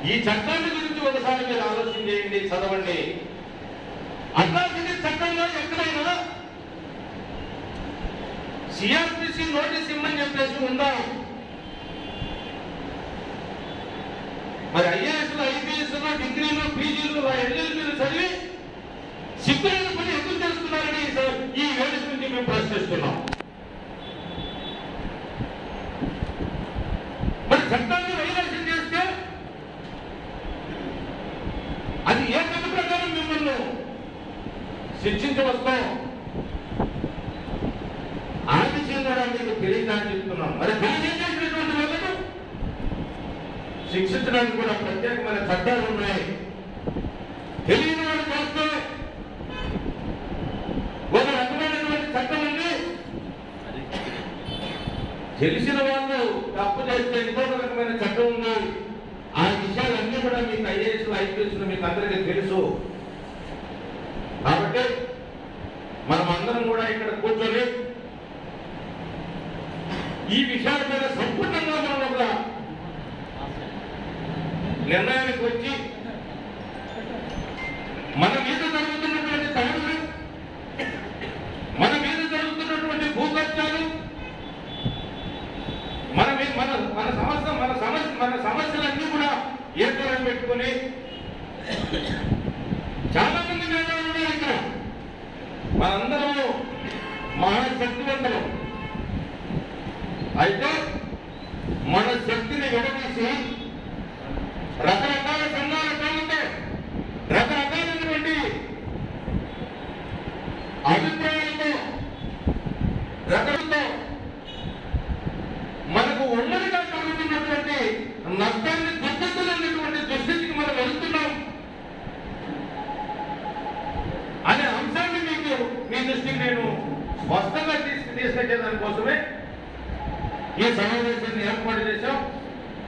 ఈ చట్టాన్ని గురించి ఒకసారి మీరు ఆలోచన చేయండి, చదవండి. అట్రాసిటీ చట్టంలో ఎక్కడైనా సిఆర్పిసి నోటీస్ ఇమ్మని చెప్పేసి ఉందా? మరి ఐఏఎస్లు, ఐపీఎస్లు, డిగ్రీలు, పీజీలు, ఎల్ఎల్బీలు చదివి సిగ్గులేని పని ఎందుకు చేస్తున్నారని ఈ వేదిక నుంచి మేము ప్రశ్నిస్తున్నాం. మరి చట్టాన్ని వైలేషన్ చేస్తే అది ఏ చట్ట ప్రకారం మిమ్మల్ని శిక్షించవస్తాం ఆ విషయం కూడా మీకు తెలియదని చెప్తున్నాం. మరి తెలియజేసినటువంటి వాళ్ళను శిక్షించడానికి కూడా ప్రత్యేకమైన చట్టాలు ఉన్నాయి. తెలియని వాళ్ళు చేస్తే ఒక రకమైనటువంటి చట్టం ఉంది, తెలిసిన వాళ్ళు తప్పు చేస్తే ఇంకొక రకమైన చట్టం ఉంది. ఆ విషయాలన్నీ కూడా మీకు ఐఏఎస్లు, ఐపీఎస్లు మీకు అందరికీ తెలుసు. కాబట్టి మనం అందరం కూడా ఇక్కడ కూర్చొని ఈ విషయాల మీద సంపూర్ణంగా మనం ఒక నిర్ణయానికి వచ్చి మన మీద జరుగుతున్నటువంటి దాడులు, మన మీద జరుగుతున్నటువంటి భూకబ్జాలు, మన సమస్యలన్నీ కూడా ఏర్పాటు పెట్టుకుని చాలా మంది మేధావులు ఉన్నారు ఇక్కడ. మనందరము మహాశక్తివంతులు. అయితే మన శక్తిని విడదీసి రకరకాల సంఘాల పేరుతో రకరకాలైనటువంటి అభిప్రాయాలతో రకరకాలతో మనకు ఉమ్మడిగా కలుగుతున్నటువంటి నష్టాన్ని దిగ్గజలైనటువంటి దుస్థితికి మనం వెళ్తున్నాం అనే అంశాన్ని మీ దృష్టికి నేను స్పష్టంగా తీసుకొచ్చే దానికోసమే ఈ సమావేశాన్ని ఏర్పాటు చేశాం.